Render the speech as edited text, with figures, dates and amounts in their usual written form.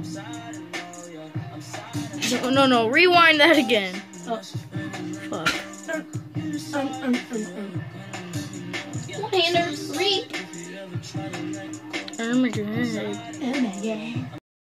No, rewind that again. Oh. Fuck. One-hander, read. Oh my god. Oh my god.